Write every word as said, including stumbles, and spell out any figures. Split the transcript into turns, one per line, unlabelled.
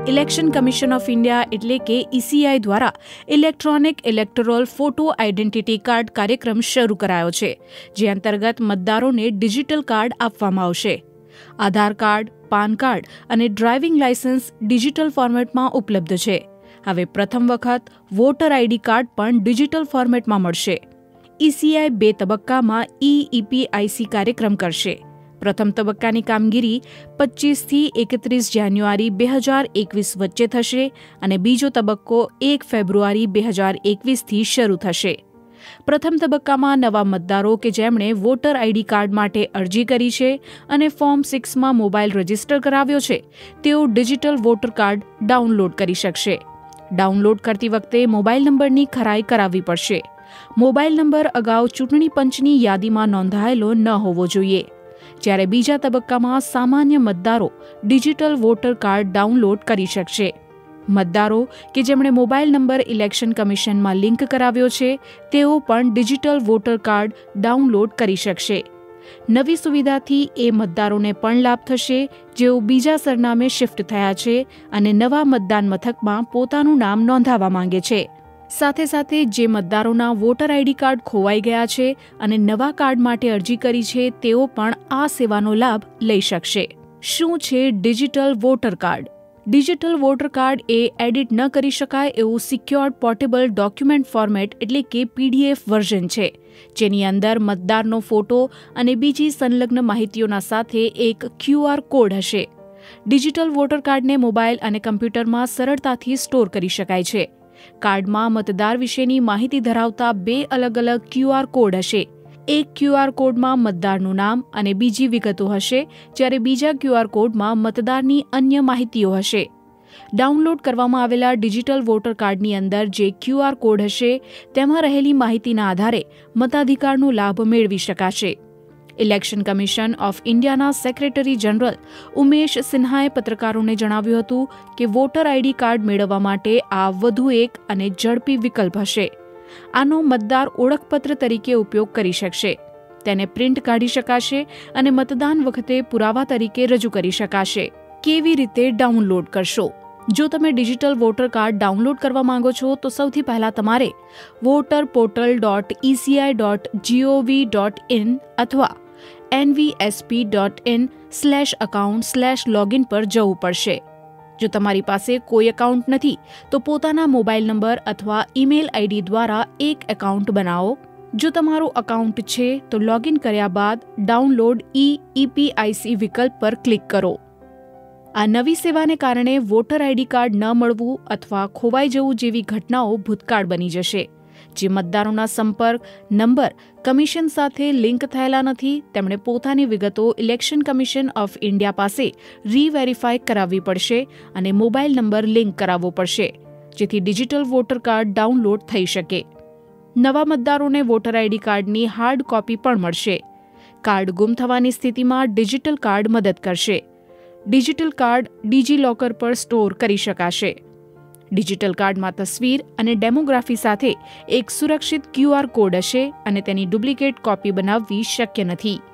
Election commission of India એટલે કે ECI દ્વારા electronic electoral photo identity card કાર્યક્રમ શરૂ કરાયો છે, જે અંતર્ગત મતદારોને ડિજિટલ કાર્ડ આપવામાં આવશે. આધાર કાર્ડ, પાન કાર્ડ અને ડ્રાઇવિંગ લાયસન્સ ડિજિટલ ફોર્મેટમાં ઉપલબ્ધ છે. હવે પ્રથમ વખત વોટર આઈડી કાર્ડ પણ ડિજિટલ ફોર્મેટમાં મળશે. ઈસીઆઈ બે તબક્કામાં ઈ ઈપીઆઈસી કાર્યક્રમ કરશે. પ્રથમ તબક્કાની કામગીરી પચીસથી એકત્રીસ જાન્યુઆરી બે હજાર એકવીસ વચ્ચે થશે અને બીજો તબક્કો એક ફેબ્રુઆરી બે હજાર એકવીસથી શરૂ થશે. પ્રથમ તબક્કામાં નવા મતદારો કે જેમણે વોટર આઈડી કાર્ડ માટે અરજી કરી છે અને ફોર્મ સિક્સમાં મોબાઈલ રજીસ્ટર કરાવ્યો છે, તેઓ ડિજિટલ વોટર કાર્ડ ડાઉનલોડ કરી શકશે. ડાઉનલોડ કરતી વખતે મોબાઈલ નંબરની ખરાઈ કરાવવી પડશે. મોબાઈલ નંબર અગાઉ ચૂંટણી પંચની યાદીમાં નોંધાયેલો ન હોવો જોઈએ. જ્યારે બીજા તબક્કામાં સામાન્ય મતદારો ડિજિટલ વોટર કાર્ડ ડાઉનલોડ કરી શકશે. મતદારો કે જેમણે મોબાઈલ નંબર ઇલેક્શન કમિશનમાં લિંક કરાવ્યો છે, તેઓ પણ ડિજિટલ વોટર કાર્ડ ડાઉનલોડ કરી શકશે. નવી સુવિધાથી એ મતદારોને પણ લાભ થશે જેઓ બીજા સરનામે શિફ્ટ થયા છે અને નવા મતદાન મથકમાં પોતાનું નામ નોંધાવવા માંગે છે. સાથે સાથે જે મતદારોના વોટર આઈડી કાર્ડ ખોવાઈ ગયા છે અને નવા કાર્ડ માટે અરજી કરી છે, તેઓ પણ આ સેવાનો લાભ લઈ શકશે. શું છે digital voter card? Digital voter card એ એડિટ ન કરી શકાય એવું સિક્યોર્ડ પોર્ટેબલ ડોક્યુમેન્ટ ફોર્મેટ એટલે કે પીડીએફ વર્ઝન છે, જેની અંદર મતદારનો ફોટો અને બીજી સંલગ્ન માહિતીઓના સાથે એક ક્યુઆર કોડ હશે. ડિજિટલ વોટર કાર્ડને મોબાઈલ અને કમ્પ્યુટરમાં સરળતાથી સ્ટોર કરી શકાય છે. કાર્ડમાં મતદાર વિશેની માહિતી ધરાવતા બે અલગ અલગ ક્યુઆર કોડ હશે. એક ક્યુઆર કોડમાં મતદારનું નામ અને બીજી વિગતો હશે, જ્યારે બીજા ક્યુઆર કોડમાં મતદારની અન્ય માહિતીઓ હશે. ડાઉનલોડ કરવામાં આવેલા ડિજિટલ વોટર કાર્ડની અંદર જે ક્યુઆર કોડ હશે, તેમાં રહેલી માહિતીના આધારે મતાધિકારનો લાભ મેળવી શકાશે. ઇલેક્શન કમિશન ઓફ ઇન્ડિયાના સેક્રેટરી જનરલ ઉમેશ સિન્હાએ પત્રકારોને જણાવ્યું હતું કે વોટર આઈડી કાર્ડ મેળવવા માટે આ વધુ એક અને ઝડપી વિકલ્પ હશે. આનો મતદાર ઓળખપત્ર તરીકે ઉપયોગ કરી શકશે. તેને પ્રિન્ટ કાઢી શકાશે અને મતદાન વખતે પુરાવા તરીકે રજૂ કરી શકાશે. કેવી રીતે ડાઉનલોડ કરશો? જો તમે ડિજિટલ વોટર કાર્ડ ડાઉનલોડ કરવા માંગો છો તો સૌથી પહેલા તમારે voter portal dot ECI dot gov dot in અથવા NVSP dot in slash account slash login પર જવું પડશે. જો તમારી પાસે કોઈ એકાઉન્ટ નથી તો પોતાના મોબાઈલ નંબર અથવા ઈમેલ આઈડી દ્વારા એક એકાઉન્ટ બનાવો. જો તમારું એકાઉન્ટ છે તો લોગિન કર્યા બાદ ડાઉનલોડ ઈ ઈપીઆઈસી વિકલ્પ પર ક્લિક કરો. આ નવી સેવાને કારણે વોટર આઈડી કાર્ડ ન મળવું અથવા ખોવાઈ જવું જેવી ઘટનાઓ ભૂતકાળ બની જશે. જે મતદારોના સંપર્ક નંબર કમિશન સાથે લિંક થયેલા નથી, તેમણે પોતાની વિગતો ઇલેક્શન કમિશન ઓફ ઇન્ડિયા પાસે રીવેરીફાઈ કરાવવી પડશે અને મોબાઈલ નંબર લિંક કરાવવો પડશે, જેથી ડિજિટલ વોટર કાર્ડ ડાઉનલોડ થઈ શકે. નવા મતદારોને વોટર આઈડી કાર્ડની હાર્ડ કોપી પણ મળશે. કાર્ડ ગુમ થવાની સ્થિતિમાં ડિજિટલ કાર્ડ મદદ કરશે. ડિજિટલ કાર્ડ ડિજીલોકર પર સ્ટોર કરી શકાશે. ડિજિટલ કાર્ડમાં તસવીર અને ડેમોગ્રાફી સાથે એક સુરક્ષિત ક્યુઆર કોડ હશે અને તેની ડુપ્લિકેટ કોપી બનાવવી શક્ય નથી.